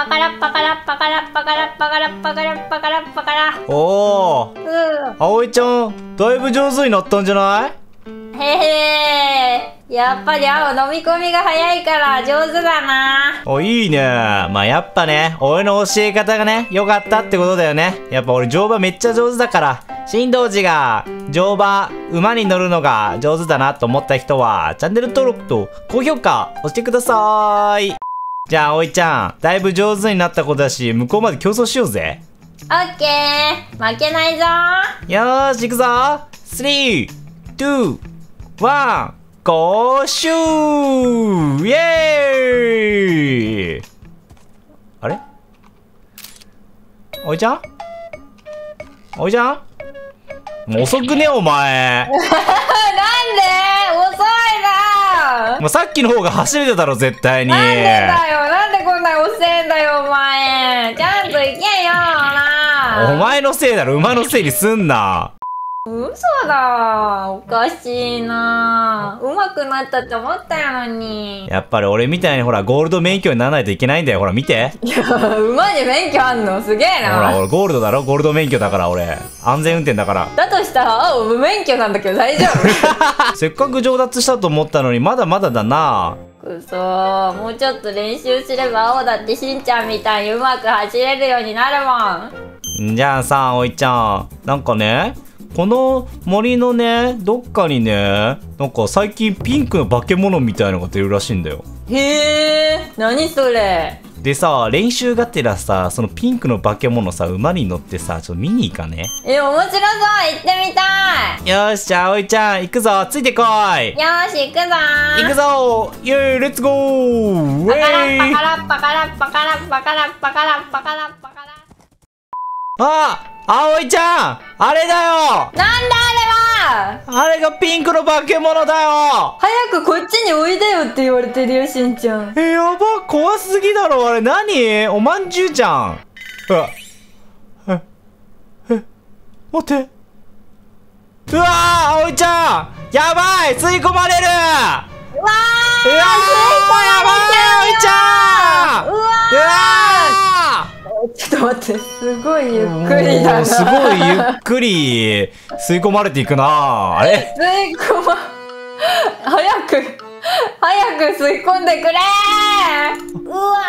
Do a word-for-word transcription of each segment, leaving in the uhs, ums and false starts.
カラッパカラッパカラッパカラッパカラッパカラッパカラッパカラ。 おー、 うん。 葵ちゃんだいぶ上手になったんじゃない？ へへー。やっぱり青飲み込みが早いから上手だな。 お、いいね。まあやっぱね、俺の教え方がね良かったってことだよね。やっぱ俺乗馬めっちゃ上手だから、新道寺が乗馬馬に乗るのが上手だなと思った人はチャンネル登録と高評価押してください。じゃあ葵ちゃんだいぶ上手になった子だし、向こうまで競争しようぜ。 オッケー、負けないぞ。 よーし行くぞ。スリー、ツー、ワン、ゴーシュー、イエーイ。あれ、おいちゃんおいちゃん、もう遅くねお前。 なんで遅いな。 もうさっきの方が走れてたろ絶対に。 なんでだよ、なんでこんなに遅えんだよお前。ちゃんと行けよな。 お前のせいだろ、馬のせいにすんな。 嘘だ、おかしいな。上手くなったって思ったのに。 やっぱり俺みたいにほらゴールド免許にならないといけないんだよ。ほら見て、 いや、馬に免許あんのすげえな。 ほら俺ゴールドだろ、ゴールド免許だから俺安全運転だから。 だとしたら青無免許なんだけど大丈夫？ せっかく上達したと思ったのにまだまだだな。 くそー、もうちょっと練習すれば青だってしんちゃんみたいにうまく走れるようになるもん。 じゃあさ、おいちゃん、なんかね、この森のねどっかにね、なんか最近ピンクの化け物みたいのが出るらしいんだよ。 へえ、何それ。 でさ、練習がてらさ、そのピンクの化け物さ、馬に乗ってさ、ちょっと見に行かね。 え、面白そう、行ってみたい。 よーし、じゃあ葵ちゃん行くぞ、ついてこい。 よーし、行くぞー。 行くぞー、イエーイ、レッツゴー。ウパカラェイ。 ッパカラッパカラッパカラッパカラッパカラッパカラッパカラッ。 あ、葵ちゃん、あれだよ。 なんだあれは。 あれがピンクの化け物だよ。 早くこっちにおいでよって言われてるよ、しんちゃん。 え、やば、怖すぎだろ。あれ何？おまんじゅうじゃん。うわ、え、え、待って。うわー、葵ちゃんやばい、吸い込まれる。 うわー、 うわー、やばい、葵ちゃん。 うわうわー。ちょっと待って、すごいゆっくりだな。 もうすごいゆっくり吸い込まれていくな。あれ、 吸い込ま、早く早く吸い込んでくれー。うわー、 うわ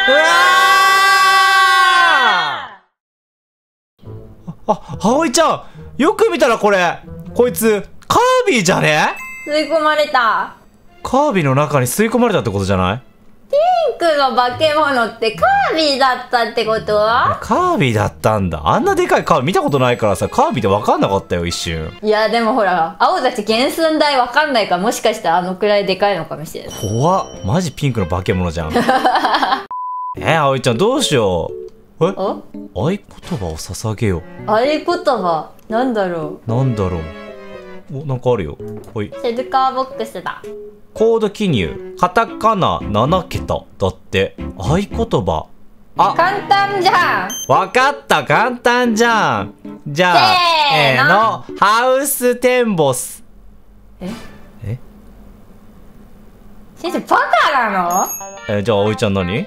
ー。あ、葵ちゃん、よく見たらこれ、こいつカービィじゃね？ 吸い込まれた。 カービィの中に吸い込まれたってことじゃない？ ピンクの化け物ってカービィだったってこと？ カービィだったんだ。あんなでかいカービィ見たことないからさ、カービィって分かんなかったよ一瞬。 いやでもほら、青たち原寸大わかんないから、もしかしたらあのくらいでかいのかもしれない。 怖っ、マジピンクの化け物じゃん。え、葵ちゃんどうしよう。え、 お、 合言葉を捧げよ。 合言葉なんだろなんだろう。お、なんかあるよ。ほい。 う。シェルカーボックスだ。 コード記入、カタカナななけただって。合言葉、あ、 簡単じゃん。 わかった、簡単じゃん。じゃあせーののハウステンボス。 ええ先生バカなの？ え、じゃあ葵ちゃん何？ せー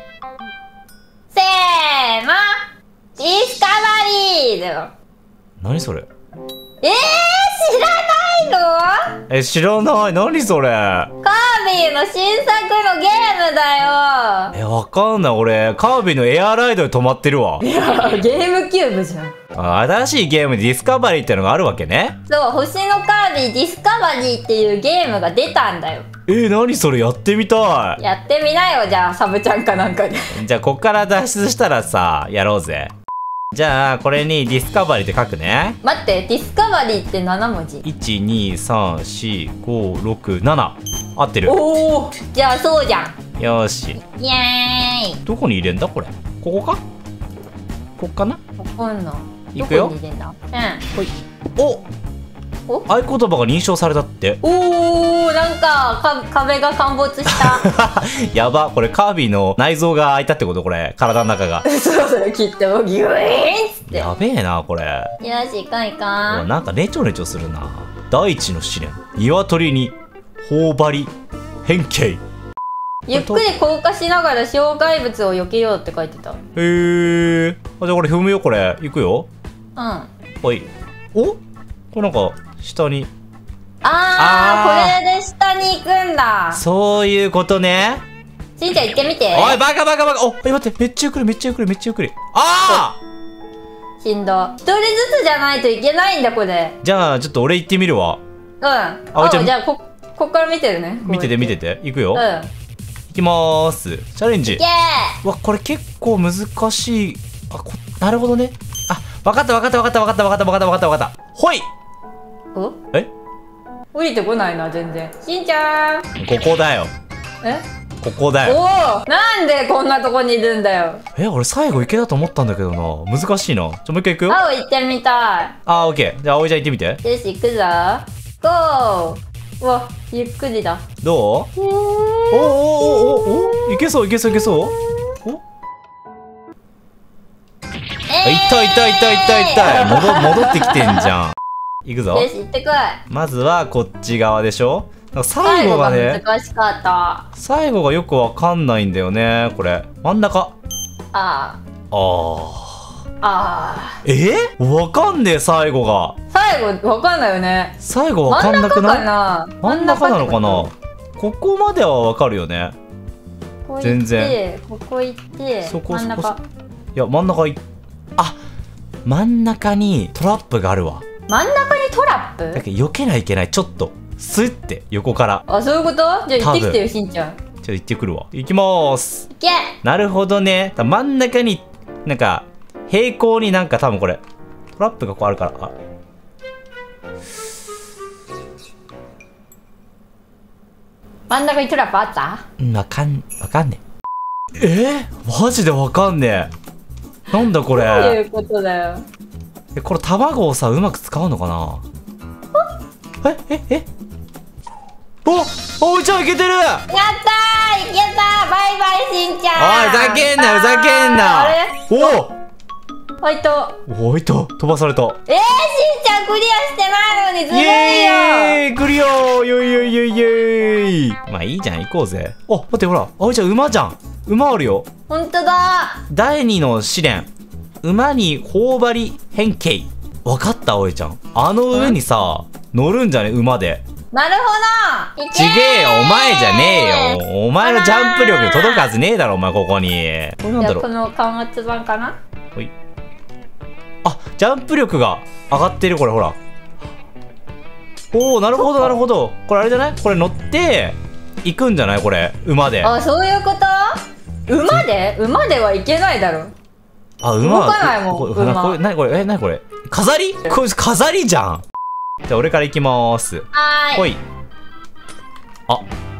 の、ディスカバリーだよ。 何それ？ えー、知らないの？ え、知らない。何それ？ カービィの新作のゲームだよ。 え、わかんない。俺カービィのエアライドで止まってるわ。 いや、ゲームキューブじゃん。 あ、新しいゲームでディスカバリーってのがあるわけね。 そう、星のカービィディスカバリーっていうゲームが出たんだよ。 え、何それ？やってみたやってみなよ、じゃあサブちゃんかなんかで。 い。じゃあこっから脱出したらさ、やろうぜ。じゃあこれにディスカバリーって書くね。 待って、ディスカバリーってななもじ。 いちにさんよんごろくなな、合ってる。 おお、じゃあそうじゃん。 よーし。 イエーイ。 どこに入れんだこれ？ここか？こっかな？ わかんない。 いくよどこに入れんだ？ ほい。お、 お合言葉が認証されたって。 うん。おお、なんかか壁が陥没した。 やば、これカービィの内臓が開いたってこと？これ体の中が。 そうだよ、きっとギュイーンっつって。 やべえなこれ。 よし、行かん行うかん。 わ、なんかネチョネチョするな。大地の試練、鶏に頬張り変形。 ゆっくり降下しながら障害物を避けようって書いてた。 へえ。あ、じゃあこれ踏むよ、これ。行くよ。 うん。あおい。お、これなんか下に。 あー、これで下に行くんだ。 そういうことね。 しんちゃん行ってみて。 おい、バカバカバカ。お、え、待って、めっちゃゆっくり、めっちゃゆっくり、めっちゃゆっくり。ああ。 しんど。一人ずつじゃないといけないんだ、これ。 じゃあちょっと俺行ってみるわ。 うん。あ、 じゃあじゃあここっから見てるね。 見てて見てて。行くよ。 うん。 行きまーす。チャレンジ。 イエーイ。 わ、これ結構難しい。あ、こ、なるほどね。あ、わかったわかったわかったわかったわかったわかったわかったわかった。ほい。 お？ え？ 降りてこないな、全然。しんちゃん。 ここだよ。 え？ ここだよ。 おお、なんでこんなとこにいるんだよ。 え、俺最後池だと思ったんだけどな。難しいな。ちょ、もう一回行くよ。 青行ってみたい。 あー、オッケー。じゃあ葵ちゃん行ってみて。 よし、行くぞ。ゴー。うわ、ゆっくりだ。 どう？おーおーおーおーおいけそういけそういけそう。お？ えー、 いったいったいったいったいった戻戻ってきてんじゃん。行くぞ。 よし、行ってこい。 まずはこっち側でしょ。なんか最後がね、 難しかった。 最後がよくわかんないんだよね。これ真ん中。 あああ。ああ。 ー。え？わかんねえ最後が。 最後わかんないよね。 最後わかんなくない？ 真ん真ん中なのか中ってな。ここまではわかるよね。 ここ行って全然。 ここ行ってそこ真ん中。 そこいや真ん中い。あ、真ん中にトラップがあるわ。 真ん中にトラップ？ だけど避けないといけない。ちょっとスッて横から。 あ、そういうこと？じゃあ行ってきてよ、しんちゃん。 ちょっと行ってくるわ。行きまーす。 行け。 なるほどね。真ん中になんか平行になんか多分これトラップがこうあるから。あ、 真ん中にトラップあった？ うん、わかんわかんねえ。えー、マジでわかんねえ。なんだこれ。 どういうことだよ。 え、これ卵をさうまく使うのかな。えええおおうちゃんいけてる。 やったー、いけたー。バイバイしんちゃん。 おいふざけんなふざけんな。 あれ？ おファイト。 おおいと飛ばされた。 えー、しんちゃんクリアしてないのにずるイいよ。 エーイクリアー。よいよいよいよい。まあいいじゃん行こうぜ。お待ってほらあおいちゃん馬じゃん。馬あるよ。 ほんとだ。 第二の試練馬に頬張り変形。わかったおいちゃん。あの上にさ乗るんじゃね馬で。 なるほど。いけー。 ちげえよお前じゃねえよ。お前のジャンプ力で届くはずねえだろお前ここに。これなんだろう。 じゃあこの間圧版かな。 ほい。あジャンプ力が上がってるこれほら。おおなるほどなるほど。これあれじゃない？これ乗って行くんじゃないこれ馬で。 あ、そういうこと？馬で？馬ではいけないだろ。 あ馬動かないもんここ馬これ何これえ何これ飾り？これ飾りじゃん。じゃあ俺から行きまーす。 はーい。 ほい。あ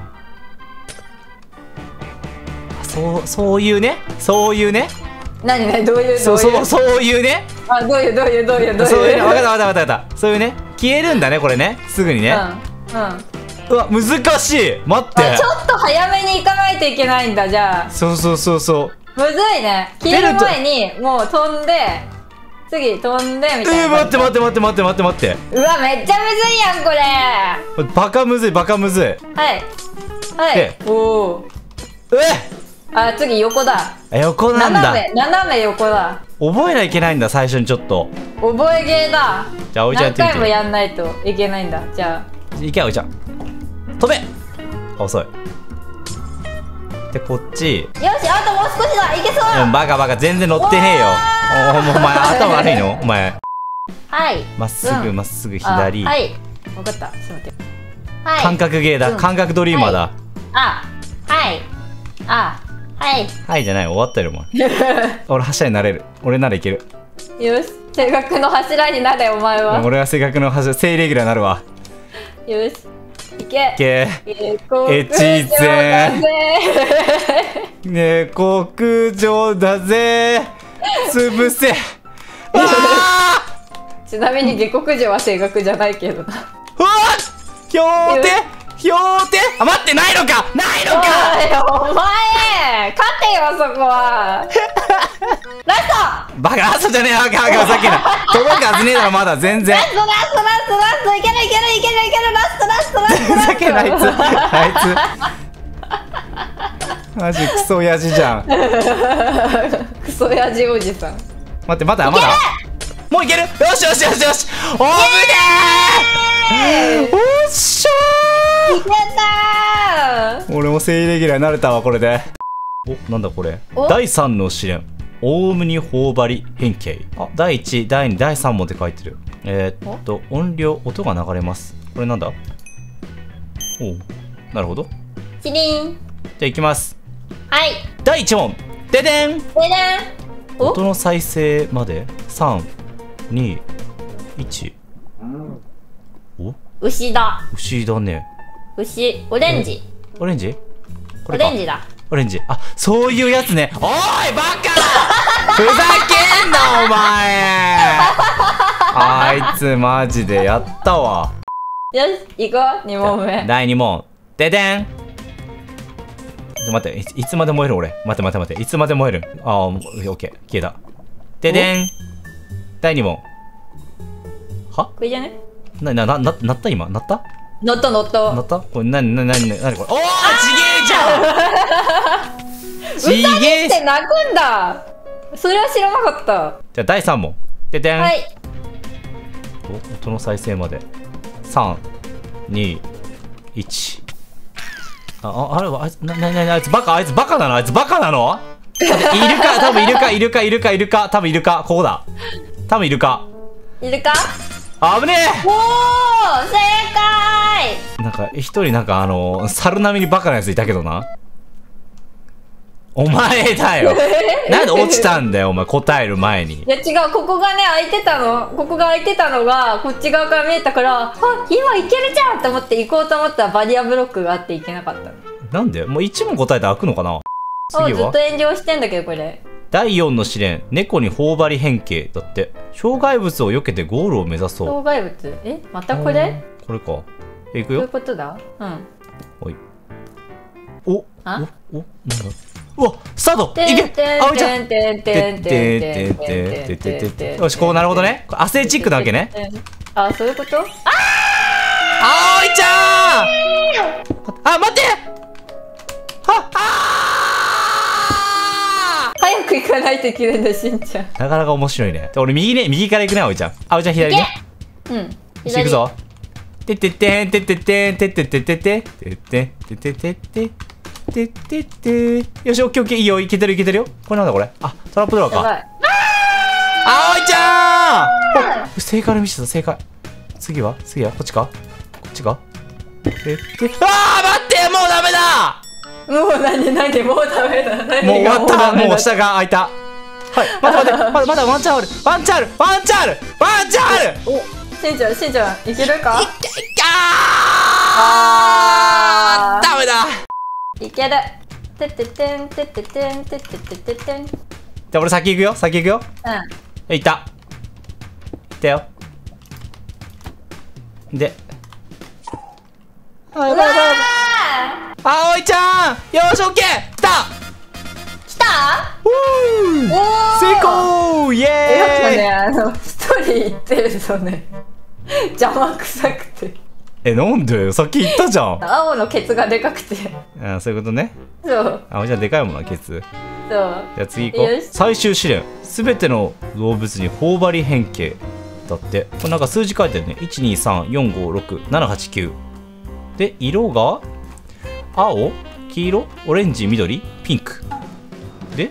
そうそういうねそういうね。 何何どういうどういう。 そうそうそういうね。 あ、どういうどういうどういうどういう。 そういうね。わかったわかったわかったわかった。そういうね。消えるんだねこれね。すぐにね。 うんうん。 うわ難しい。待ってあ、ちょっと早めに行かないといけないんだ。じゃあそうそうそうそう。 むずいね。消える前にもう飛んで次飛んでみたいな。 えー、待って待って待って待って待って待って。 うわめっちゃむずいやんこれ。 バカむずいバカむずい。 はいはいで。 おお。 えあ、次横だ。 っ横なんだ。 斜め斜め横だ。 覚えないといけないんだ最初にちょっと。 覚えゲーだ。 じゃあおいちゃんやってみて。 何回もやんないといけないんだ。じゃいけおいちゃん飛べ。あ遅い。でこっち。 あよし、あともう少しだ。いけそう。 うんバカバカ全然乗ってねえよ。おおもうお前頭悪いのお前。 はいまっすぐまっすぐあ左。 はい分かった。ちょっと待って。はい感覚ゲーだ、 うん感覚ドリーマーだ。 あはいあはいはいじゃない終わったよもう。俺柱になれる。俺ならいける。 よし、性格の柱になれお前は。 俺は性格の柱正レギュラーになるわ。 よしいけ。 けええちぜね極上だぜつぶせ。あちなみに下克上は性格じゃないけどな。 ーうわひょうてひょうてあ待ってないのかないのか。 おいお前勝てよそこは。ラストバカラストじゃねえよバカバカさっきの届くはずねえだろまだ全然。 ラストラストラストラストいけるいけるいけるいけるラストラストラストラスト。 ふざけんなあいつあいつマジクソ親父じゃん。 クソやじおじさん。 待ってまだまだもういける。よしよしよしよし。おぶねー。おっしゃいけたー。俺も正レギュラーになれたわこれで。お、なんだこれ。 おだいさんの試練。オウムに頬張り変形。あ、だいいち、だいに、だいさんもって書いてる。えー、っと音量、音が流れます。これなんだ。おう、なるほど。じゃチリン。 あいきます。 はい。 だいいち問。ででん。 ででん。お音の再生までさん、に、いち。お、 牛だ。 牛だね。 牛。オレンジ。 オレンジこオれか。 レンジだ。 オレンジ。あ、そういうやつね。おいバカふざけんなお前あいつマジでやったわ。 よし、行こう。に問目。 だいに問。ででん。ちょ待って、い、いつまで燃える俺。待って待って待って。いつまで燃える。ああ、オッケー。消えた。ででん。だいに問。はこれじゃね？ な、な、な、な、なった今なった乗った乗った。 なったこれ、な、な、な、な、なにこれ。おーちげえじゃんちげえって泣くんだ。それは知らなかった。 じゃあだいさん問。ででん。 はい。 お、音の再生までさん、に、いち。あ、あ、あれはあいつ、な、な、な、あいつバカ、あいつバカなのあいつバカなのいるか、多分いるか、いるか、いるか、いるか、多分いるか、ここだ。多分いるか。 いるか？ あぶねおー、正解。 えなんか、一人なんかあの、猿並みにバカなやついたけどな。お前だよ。なんで落ちたんだよ、お前、答える前に。 いや違う、ここがね開いてたの。ここが開いてたのがこっち側から見えたから、あ、今いけるじゃんと思って行こうと思ったらバリアブロックがあって行けなかったの。 なんでもう一問答えて開くのかな。 あ、 次はずっと炎上してんだけどこれ。 だいよんの試練、猫に頬張り変形だって。障害物を避けてゴールを目指そう。 障害物？え、またこれ？ これか。え、いくどういうよ。 ことだ？うん。 おい。おあ？ おおなんだうわスタートいけあおいちゃんてんてんてんてんてんてんてんてんよし、こうなるほどね。アスレチックなわけね。 あ、そういうこと？ああおいちゃんあ、待ってはあ早く行かないといけないんだ、しんちゃん。 なかなか面白いね。俺右ね、右から行くね、あおいちゃん。あおいちゃん左ね。 うん。 行くぞ。てってってんてってってんてってってってってってってってってっててってってよし、オッケーオッケー、いいよ、いけてるいけてるよ。これなんだこれ。あ、トラップドアか。あおいちゃんお正解の見せた、正解。次は次はこっちかこっちかてってあー待って、もうダメだもう何何もうダメだ。何もう終わった。 もうもう下が開いた。はい、待って待って、まだまだワンチャンあるワンチャンあるワンチャンあるワンチャンあるお、しんちゃん、しんちゃん、いけるか？ いけいけあーダメだいける。てってってんてってってんてってってってん。 じゃあ俺先行くよ、先行くよ。 うん。 え、いった。いったよ。で。あ、やばいやばいやばい。あおいちゃんよーし、オッケー来た来た？ うーおー成功イエーイやっぱね、あの、一人行ってるとね、邪魔くさくて。 え、なんでさっき言ったじゃん。 青のケツがでかくて。 あ、そういうことね。 そう。 あおいちゃんでかいもんな、ケツ。 そう。 じゃあ次行こう。 よし最終試練。すべての動物に頬張り変形。だって。これなんか数字書いてるね。いち、に、さん、よん、ご、ろく、なな、はち、きゅう。で、色が青、黄色、オレンジ、緑、ピンク。で、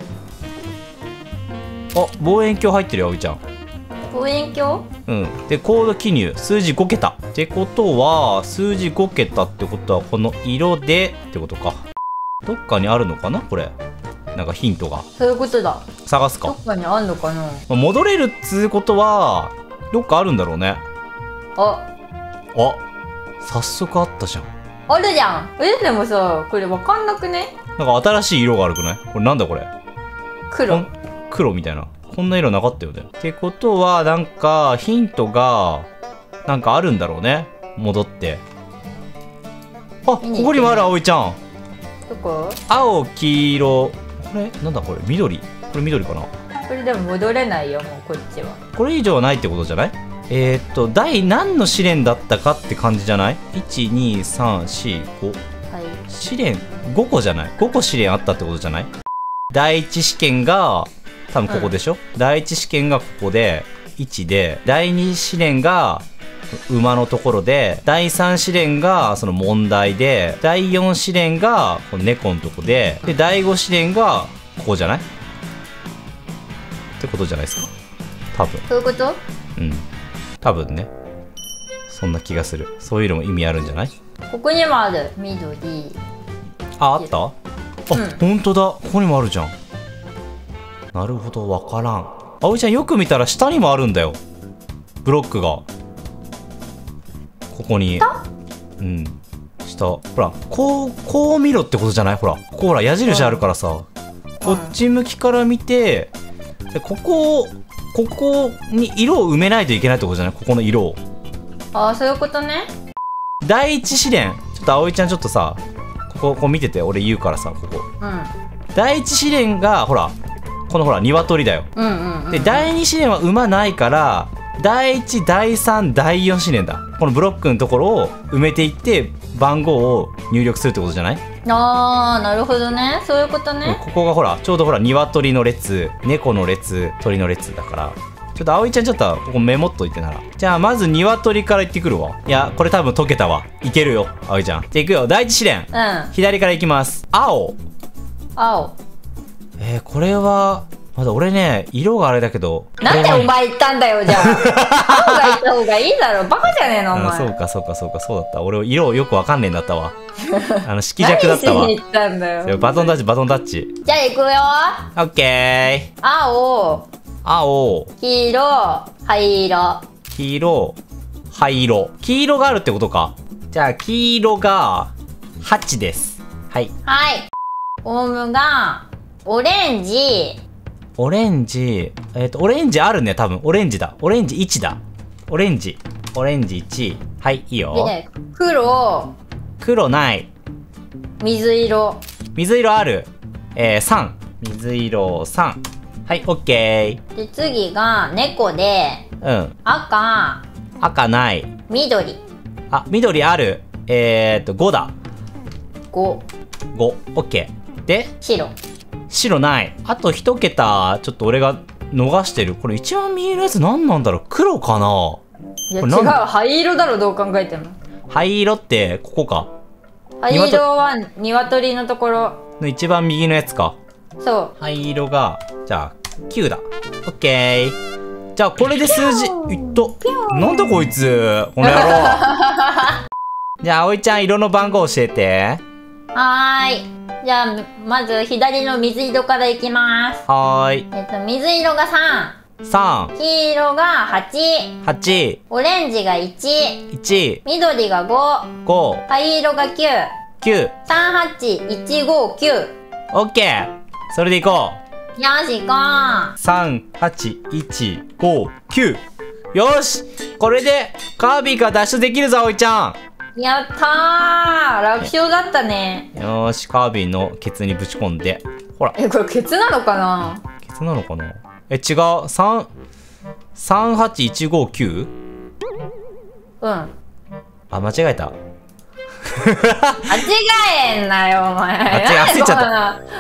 あ、望遠鏡入ってるよ、あおいちゃん。 望遠鏡？ うん。で、コード記入、数字ごけた。ってことは、数字ごけたってことは、この色でってことか。どっかにあるのかなこれ。なんかヒントが。 そういうことだ。 探すか。 どっかにあんのかな？ 戻れるっつうことは、どっかあるんだろうね。 あ、 あ、早速あったじゃん。 あるじゃん。え、でもさ、これわかんなくね？ なんか新しい色があるくない？これなんだこれ。こ黒ん。黒みたいな。こんな色なかったよね。ってことは、なんか、ヒントが、なんかあるんだろうね。戻って。あ、ここにもある、あおいちゃん。 どこ？ 青、黄色。これ、なんだこれ、緑。これ緑かな。 これでも戻れないよ、もうこっちは。 これ以上はないってことじゃない？えー、っと、第何の試練だったかって感じじゃない？ いち、に、さん、よん、ご。 はい。 試練、 ごこじゃない ?ご 個試練あったってことじゃない？第一試験が多分ここでしょ、うん、第一試験がここでいちで、第二試練が馬のところで、第三試練がその問題で、第四試練がこの猫のとこで、で第五試練がここじゃないってことじゃないですか、多分。 そういうこと？ うん、多分ね、そんな気がする。そういうのも意味あるんじゃない？ ここにもある緑。 あ、あった？あ、うん、ほんとだ、ここにもあるじゃん。なるほど、わからん。あおいちゃん、よく見たら下にもあるんだよ、ブロックが。ここに、うん、下、ほら、こうこう見ろってことじゃない？ほら、ここほら矢印あるからさ、うん、こっち向きから見て、でここここに色を埋めないといけないってことじゃない？ここの色を。 ああ、そういうことね。 第一試練、ちょっとあおいちゃんちょっとさ、ここここ見てて、俺言うからさ、ここ、うん、第一試練がほらこのほら鶏だよ、うんうんうん、で第二試練は馬ないから、第一第三第四試練だ。このブロックのところを埋めていって番号を入力するってことじゃない？ あー、なるほどね、そういうことね。 ここがほらちょうどほら鶏の列、猫の列、鳥の列だから、ちょっとあおいちゃんちょっとここメモっといてなら。じゃあまず鶏から行ってくるわ。いやこれ多分解けたわ。いけるよあおいちゃん。じゃあ行くよ、第一試練、うん、左から行きます。青青。 えー、これはまだ俺ね、色があれだけど。 なんでお前言ったんだよ、じゃあ。青が言った方がいいだろ、バカじゃねえのお前。 そうかそうかそうか、そうだった。俺色よくわかんねえんだったわ。あの色弱だったわ。 何しに行ったんだよ。 バトンタッチバトンタッチ。 じゃあ行くよ。 オッケー。 青青、 黄色、灰色。 黄色、灰色。黄色があるってことか。じゃあ黄色がはちです。はい。 はい。オウムがオレンジ。 オレンジ、えっと、オレンジあるね、多分。オレンジだ。オレンジいちだ。オレンジ。オレンジいち。はい、いいよ。 でね、黒。 黒ない。 水色。 水色ある。えー、さん。水色さん。はい、オッケー。で、次が猫で、 うん。 赤。 赤ない。 緑。 あ、緑ある。えーっと、ごだ。 ご。 ご。オッケー。で、 白。 白ない。あと一桁、ちょっと俺が逃してる。これ一番見えるやつ何なんだろう？黒かな？ いや違う、灰色だろ、どう考えても。 灰色ってここか。 灰色は鶏のところの一番右のやつか。 そう。 灰色がじゃあきゅうだ。オッケー。じゃあこれで数字いっと。なんだこいつ、この野郎。じゃああおいちゃん、色の番号教えて。 はーい。じゃあまず左の水色からいきます。 はーい。 えっと水色がさん。 さん。 黄色がはち。 はち。 オレンジがいち。 いち。 緑がご。 ご。 灰色がきゅう。 きゅう。 さんはちいちごきゅう。 オッケー。それでいこう。よし行こう。 さんはちいちごきゅう。よし、これでカービィから脱出できるぞあおいちゃん。 やったー、楽勝だったね。 よーし、カービィのケツにぶち込んで。ほら。 え、これケツなのかな？ ケツなのかな？え、違う。さん、さんはちいちごきゅう？ うん。あ、間違えた。 間違えんなよ、お前。 あ、違う、焦っちゃった。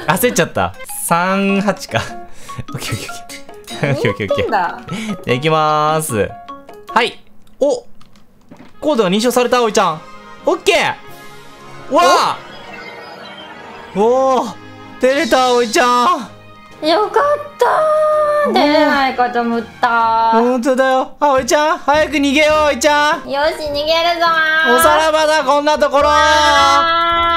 焦っちゃった。さんはちか。オッケーオッケーオッケー。オッケーオッケーオッケー。じゃあ行きまーす。はい。お、コードが認証された、あおいちゃん。オッケー。わあ。おお、出れた、あおいちゃん。よかったー。出れないかと思ったー。 ほんとだよ。あおいちゃん、早く逃げよう、あおいちゃん。 よし、逃げるぞー。 おさらばだ、こんなところー。